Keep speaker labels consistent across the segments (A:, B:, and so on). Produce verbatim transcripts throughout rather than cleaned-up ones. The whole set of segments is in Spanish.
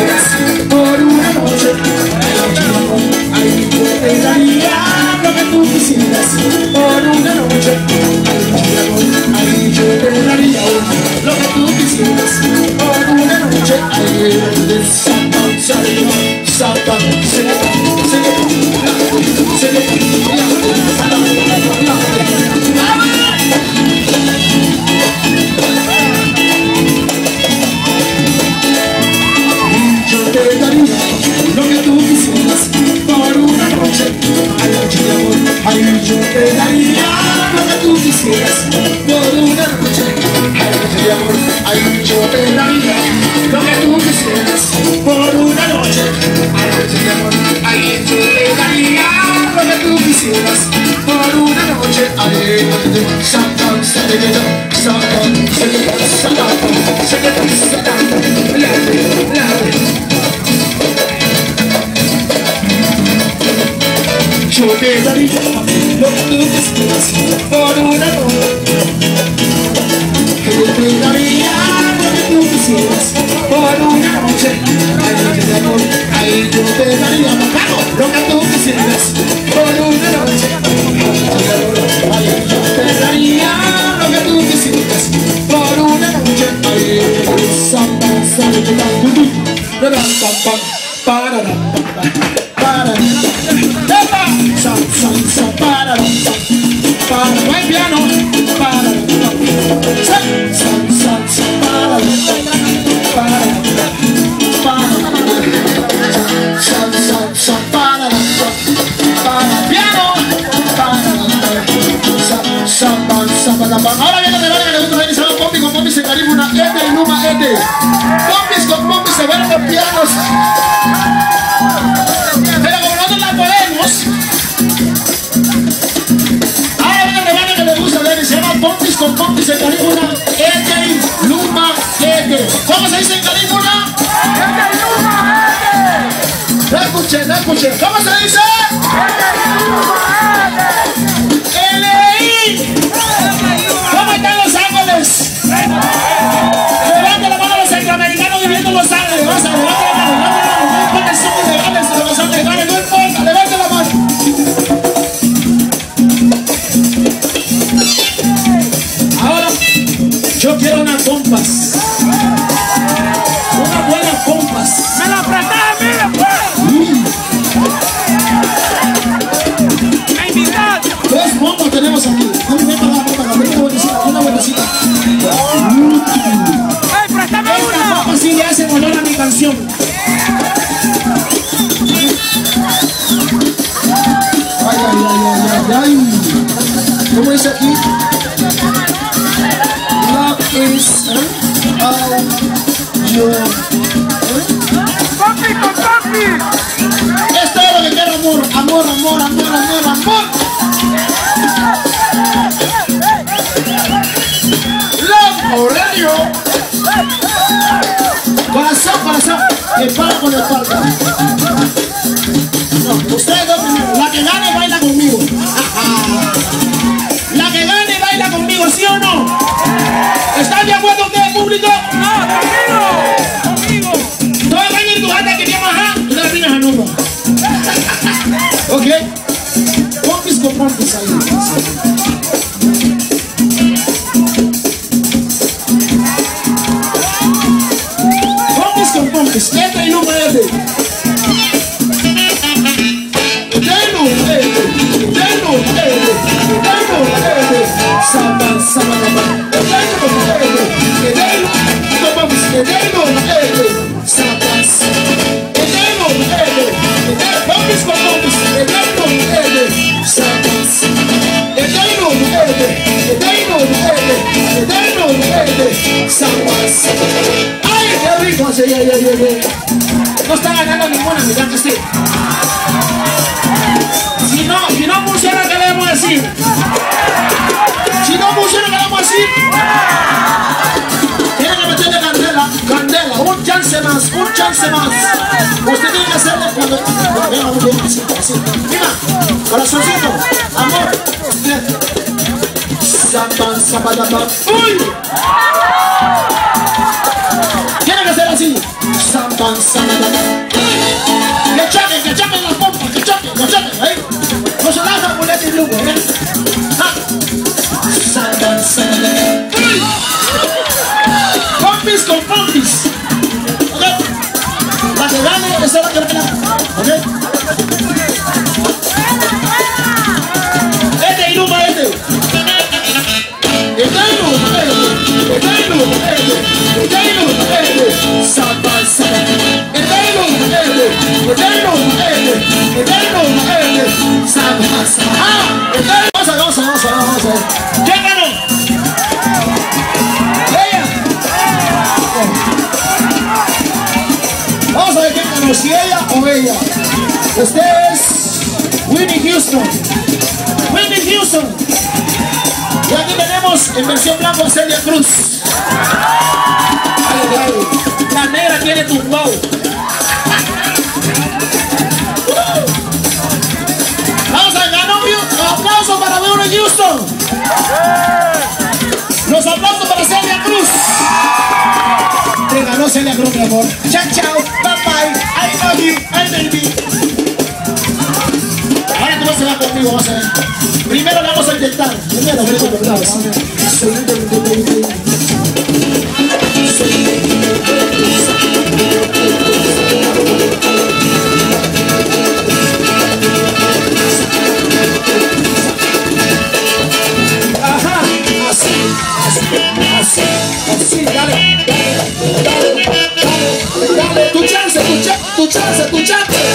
A: quisieras por una noche. Ay, yo te daría lo que tú quisieras por una noche. Ay, yo te daría lo que tú quisieras por una noche. Ay, Satan, Satan, Satan, yo te daría lo que tú quisieras por una noche. Ay, yo te daría lo que tú quisieras por una noche. Ay, yo te daría lo que tú quisieras por una noche. Ay, yo te daría lo que tú quisieras por una noche. Ay, Satan, Satan, Satan, Satan, yo te daría lo que tú quisieras por una noche. Yo te daría lo que tú quisieras por una noche. Ay, yo te daría lo que tú quisieras por una noche. Ay, yo te daría lo que tú quisieras por una noche. Ay, samba, samba, para para para para buen piano para ahora viene de verdad que le gusta ver y se va Pompi con Pompi se caribe una Ede y Luma Ede. Pompis con Pompi se ven los pianos. Pero como nosotros la podemos, ahora viene de verdad que le gusta ver y se llama Pompis con Pompi se caribe una Ede y Luma Ede. ¿Cómo se dice en caribe una? Ede y Luma Ede. No escuché, no escuché. ¿Cómo se dice? Ede y Luma Ede. L I. ¿Cómo están Los Ángeles? Levanta la mano a los centroamericanos viviendo en Los Ángeles. Vas a levantar la mano, levanta la mano. No importa si son ilegales o los americanos, no importa, levanta la mano. Ahora, yo quiero unas pompas. Unas buenas pompas. ¡Me la presté a mí, pues! Dos pompas tenemos aquí. Una buenecita. ¡Ay, préstame una! Esta pompa sí le hace honor a mi canción. Ay, ay, ay, ay, ay. ¿Cómo dice aquí? Love is all you. ¡Papi, con papi! Es todo lo que quiero, amor. Amor, amor, amor, amor, amor. Horario. Corazón, corazón. Espalda con espalda. No, ustedes dos primero. La que gane baila conmigo. La que gane baila conmigo, ¿sí o no? ¿Están de acuerdo ustedes, público? No, conmigo. Conmigo. Tú vas a venir tu gente que llama ajá. Tú le vienes a número. Ok. Pompis con pompis ahí. Este y no puede. Deno, Ede, Deno, Ede, Deno, Ede, Samba, Samba, Deno, Ede, Deno, vamos, Deno, Ede, Samba, Deno, Ede, vamos con vamos, Deno, Ede, Samba, Deno, Ede, Deno, Ede, Deno, Ede, Samba. ¡Qué rico! Sí, yeah, yeah, yeah, yeah. No está ganando ninguna, mira que sí. Si no, si no funciona, ¿qué le vamos a decir? Si no funciona, ¿qué le vamos a decir? Tiene que meterle candela, candela, un chance más, un chance más. Usted tiene que hacerle cuando... Venga, muy bien, así, así. Mira, corazoncito, amor. Zapa, zapa, zapa. ¡Uy! Tiene que ser así. Satan, Satan. Que choquen, que choquen las pompas, que choquen, que choquen, ¿eh? No se lanzan por este grupo, ¿eh? Satan, Satan. Pompis con pompis. ¿Ok? La que gane, esa es la que gana. ¿Ok? Este y Luma, este. Este y Luma, este. Este y Luma, este. Este y Luma, este. Satan, Satan. Este y Luma, este. Este y Luma, este. Este y Luma, este. Satan, Satan. Ah, este y Luma. Vamos a ver, vamos a ver, vamos a ver, vamos a ver. ¿Quién ganó? Ella. Vamos a ver quién ganó, si ella o ella. Este es Whitney Houston. Whitney Houston. Y aquí tenemos en versión blanco a Celia Cruz. Ay, ay, ay. La negra tiene tu flow. Vamos a ganar un aplauso para Whitney Houston. Los aplausos para Celia Cruz. Te ganó Celia Cruz, mi amor. Chao, chao. Bye bye. I love you. I baby. Ahora tú vas a ver conmigo, vas a ver. Primero le vamos a intentar. Primero, primero, primero. Ajá, así, así, así, así, dale, dale, dale, dale, dale, tu chance, tu chance, tu chance, tu chance.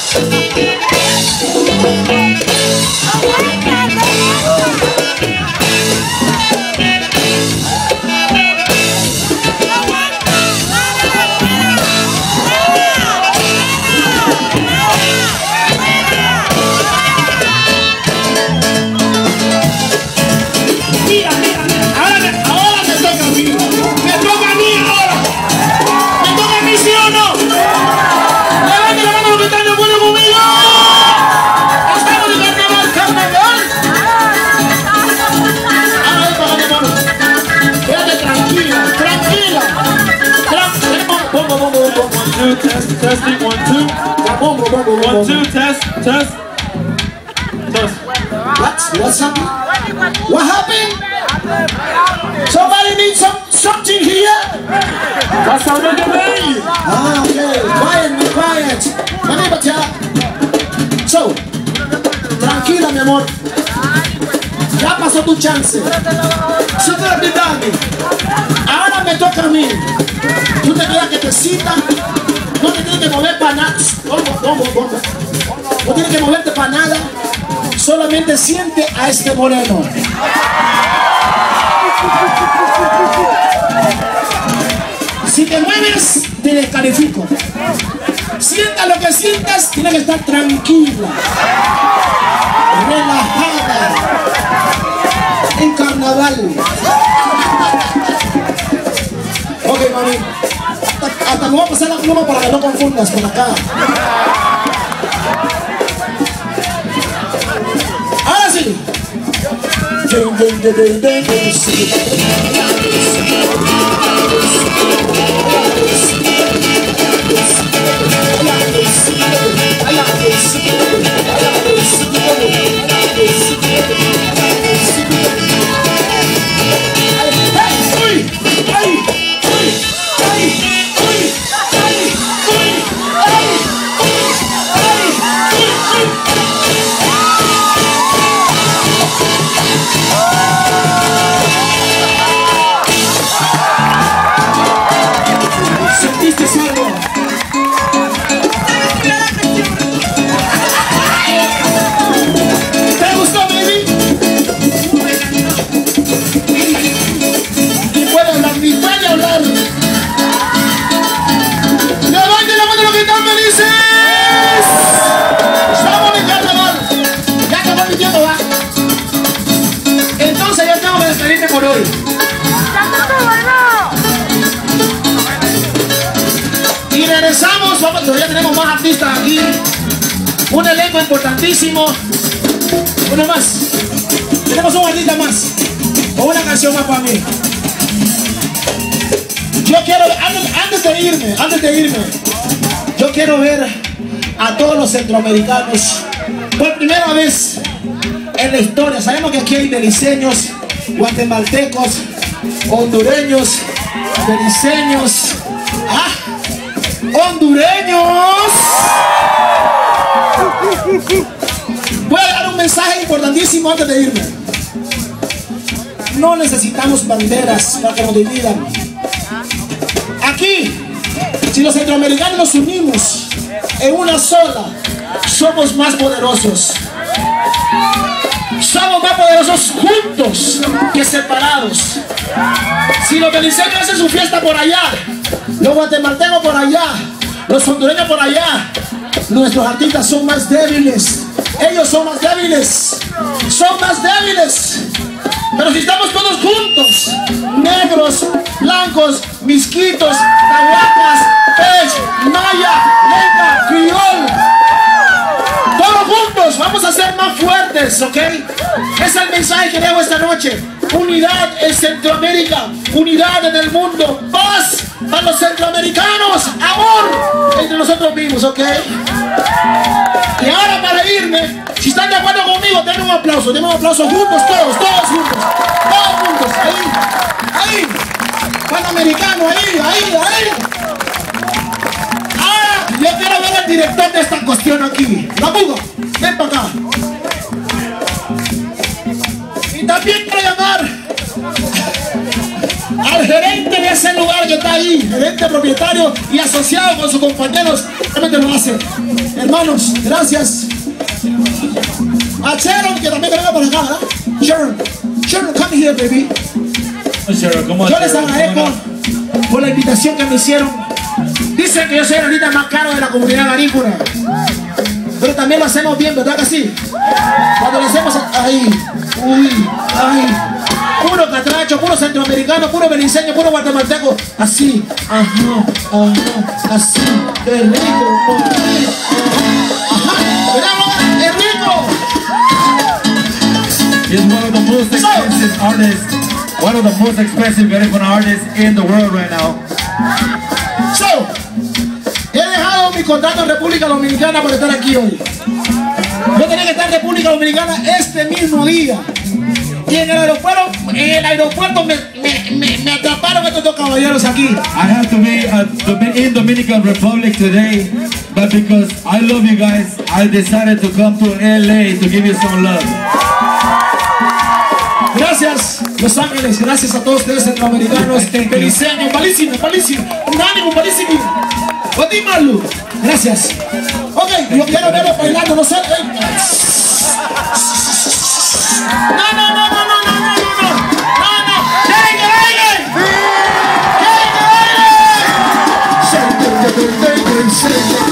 B: Test, testing, one, two. One, two, test, test. Test.
A: What? What's happening? What happened? Somebody needs some, something here?
B: That's how they do.
A: Ah, okay. Quiet, be quiet. Vení, bacha. So, tranquila, mi amor. Ya pasó tu chance. Super Bidani. Ahora me toca a mí. Tú te quedas que te cita. No te tienes que mover para nada. No tienes que moverte para nada. Solamente siente a este moreno. Si te mueves, te descalifico. Sienta lo que sientas, tienes que estar tranquila, relajada, en carnaval. Ok, mami. Hasta, hasta me voy a pasar la pluma para que no confundas con acá. Ahora sí. Por hoy. Y regresamos, vamos, todavía tenemos más artistas aquí. Un elenco importantísimo. Uno más. Tenemos un artista más. O una canción más para mí. Yo quiero, antes, antes de irme, antes de irme, yo quiero ver a todos los centroamericanos por primera vez en la historia. Sabemos que aquí hay beliceños, guatemaltecos, hondureños, beliceños, ah, hondureños. Voy a dar un mensaje importantísimo antes de irme. No necesitamos banderas para que nos dividan. Aquí, si los centroamericanos nos unimos en una sola, somos más poderosos. Somos más poderosos juntos que separados. Si los beliceños hacen su fiesta por allá, los guatemaltecos por allá, los hondureños por allá, nuestros artistas son más débiles. Ellos son más débiles. Son más débiles. Pero si estamos todos juntos, negros, blancos, misquitos, tahuacas, pech, maya, lenca, criol, todos juntos vamos a ser más fuertes, ¿ok? Es el mensaje que dejo esta noche. Unidad en Centroamérica, unidad en el mundo, paz para los centroamericanos, amor entre nosotros mismos, ¿ok? Y ahora para irme, si están de acuerdo conmigo, denme un aplauso, denme un aplauso juntos, todos, todos juntos, todos juntos, ahí, ahí, panamericano, ahí, ahí, ahí. Ahora yo quiero ver al director de esta cuestión aquí, Labugo, ven para acá. Y también quiero llamar al gerente de ese lugar que está ahí, gerente propietario y asociado con sus compañeros, realmente lo hace. Hermanos, gracias. A Sharon, que también venga para acá, ¿verdad? Sharon, Sharon, come here, baby.
B: Sharon, ¿cómo
A: yo les agradezco por la invitación que me hicieron. Dicen que yo soy el ahorita más caro de la comunidad garífuna, pero también lo hacemos bien, ¿verdad que sí? Cuando lo hacemos ahí, uy, ay, puro catracho, puro centroamericano, puro beliceño, puro guatemalteco, así, ajá, ajá, así, qué rico, ajá, ¿verdad? ¡Es rico!
B: He's one of the most expensive so, artists, one of the most expensive Garifuna artists in the world right now.
A: So, he dejado mi contrato en República Dominicana para estar aquí hoy. Yo tenía que estar en República Dominicana este mismo día. Y en el aeropuerto, en el aeropuerto me, me, me, me atraparon estos dos caballeros aquí.
B: I have to be uh, in Dominican Republic today, but because I love you guys, I decided to come to L A to give you some love.
A: Gracias, Los Ángeles, gracias a todos ustedes centroamericanos, beliceños, malísimo, malísimo, un ánimo, malísimo. Malu, gracias. Ok, yo quiero verlo bailando, no sé. Eh. No, no, no, no, no, no, no, no, no, no, no. ¡Llegue, llegue! ¡Llegue, llegue!